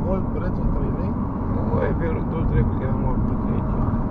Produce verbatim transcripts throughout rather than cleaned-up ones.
mult prețul trei lei? Nu, e virutul trecut, că am avut zece.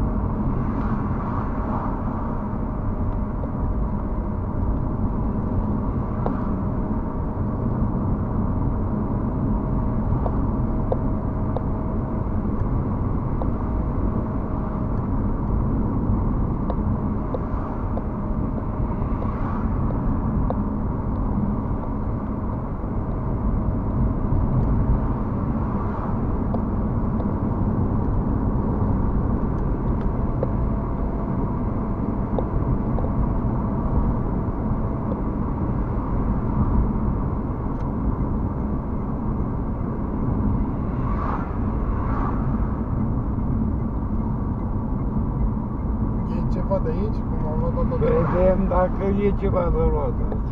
Ceva de aici, cum am luat tot. Vedem dacă e ceva de luat.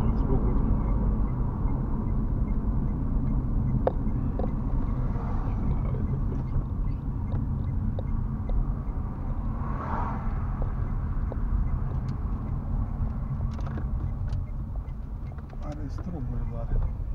Are struguri doar.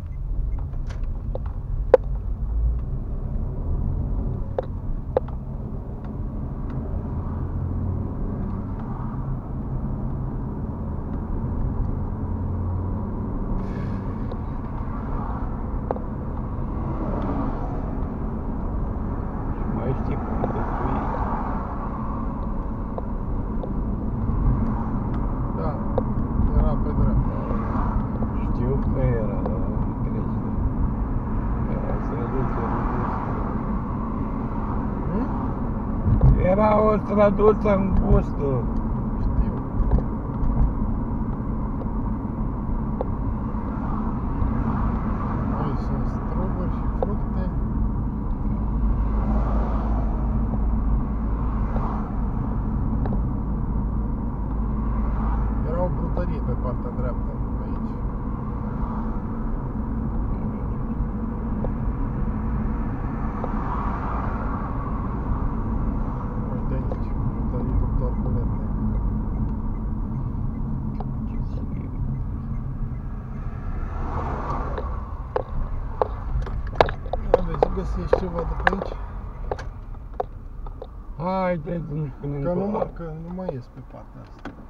Era o străduță îngustă. Știu. Aici sunt struguri și fructe. Era o brutărie pe partea dreaptă, pe aici. Găsești ceva de pe aici? Haideți, nu știu, că nu, că nu mai ies pe partea asta.